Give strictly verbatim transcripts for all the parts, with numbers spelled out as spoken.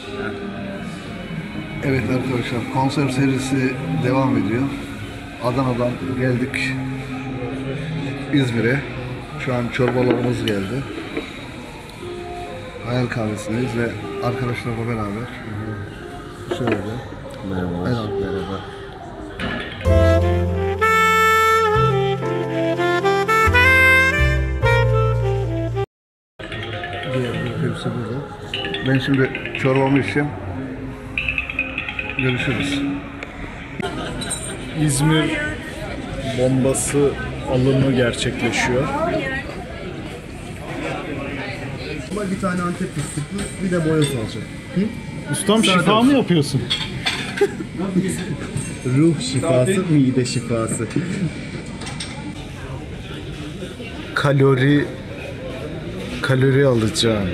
Evet arkadaşlar, konser serisi devam ediyor. Adana'dan geldik İzmir'e. Şu an çorbalarımız geldi. Hayal Kahvesi'ndeyiz ve arkadaşlarla beraber şöyle. Merhaba. Merhaba. Merhaba. Diğer bir hepsi burada. Ben şimdi çorbamı içeyim. Görüşürüz. İzmir bombası alımı gerçekleşiyor. Ama bir tane Antep fıstıklı, bir de boyoz olacak. Hı? Ustam Sade şifa olsun. mı yapıyorsun? Ruh şifası, mide şifası. Kalori kalori alacağım.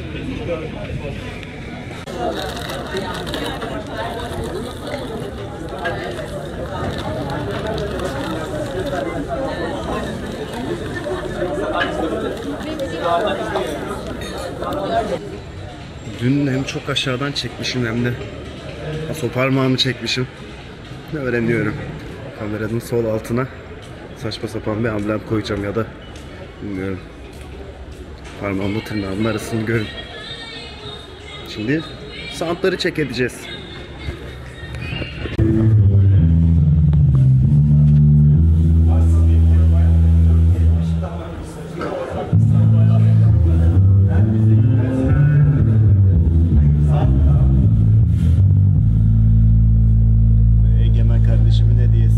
Dün hem çok aşağıdan çekmişim hem de so parmağımı çekmişim. Öğreniyorum. Kameranın sol altına saçma sapan bir amblem koyacağım ya da bilmiyorum. Parmağımla tırnağımın arasını görün. Şimdi soundları check edeceğiz. Egemen kardeşimin hediyesi.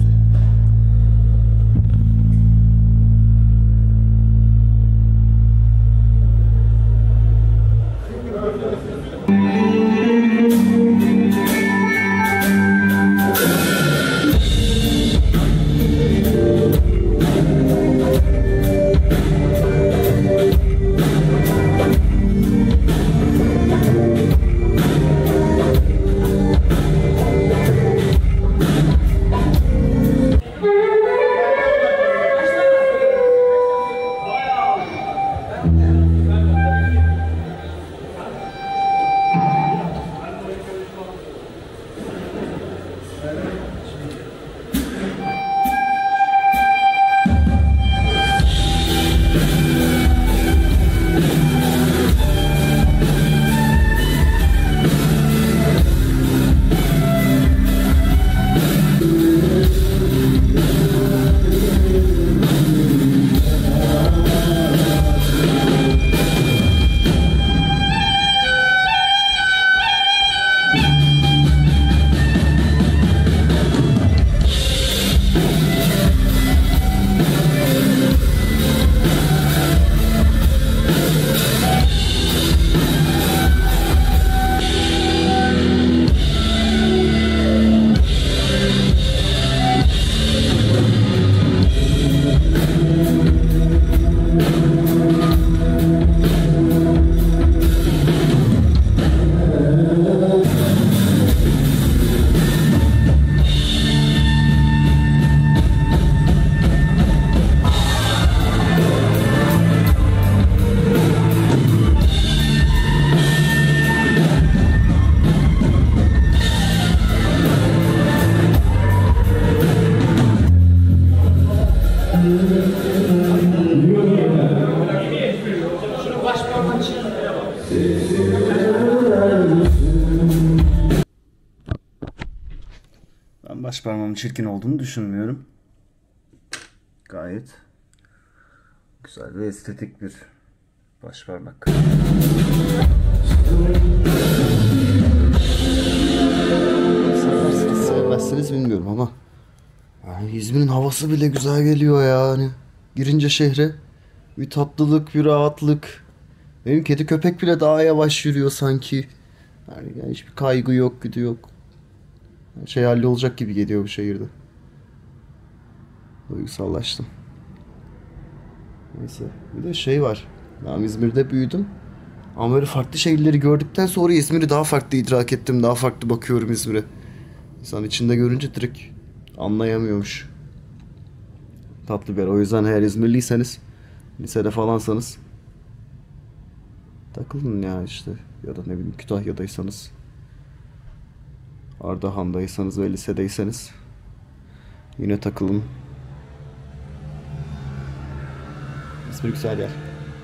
Ben baş parmağımın çirkin olduğunu düşünmüyorum. Gayet güzel ve estetik bir baş parmak. Seversiniz, sevmezsiniz bilmiyorum ama yani İzmir'in havası bile güzel geliyor yani. Girince şehre bir tatlılık, bir rahatlık. Benim kedi köpek bile daha yavaş yürüyor sanki. Yani, yani hiçbir kaygı yok, güdü yok. Her şey hallolacak gibi geliyor bu şehirde. Duygusallaştım. Neyse. Bir de şey var. Ben İzmir'de büyüdüm. Ama böyle farklı şehirleri gördükten sonra İzmir'i daha farklı idrak ettim. Daha farklı bakıyorum İzmir'e. İnsan içinde görünce direkt anlayamıyormuş. Tatlı bir yer. O yüzden eğer İzmirliyseniz, lisede falansanız takılın ya işte. Ya da ne bileyim Kütahya'daysanız Ardahan'daysanız ve lisedeyseniz yine takılın. İsmi güzel yer.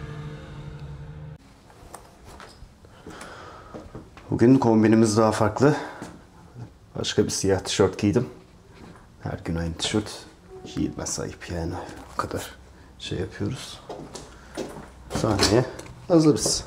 Bugün kombinimiz daha farklı. Başka bir siyah tişört giydim. Her gün aynı tişört giyilmez, ayıp yani. O kadar şey yapıyoruz. Sahneye hazırız.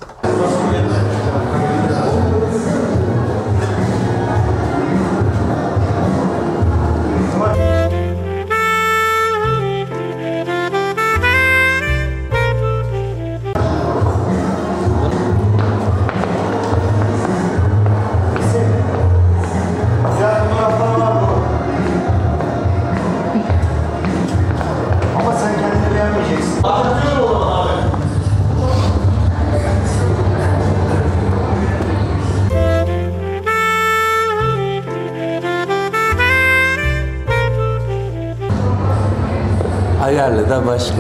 Ayarlı da başka.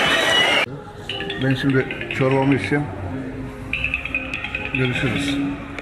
Ben şimdi çorbamı içeyim. Görüşürüz.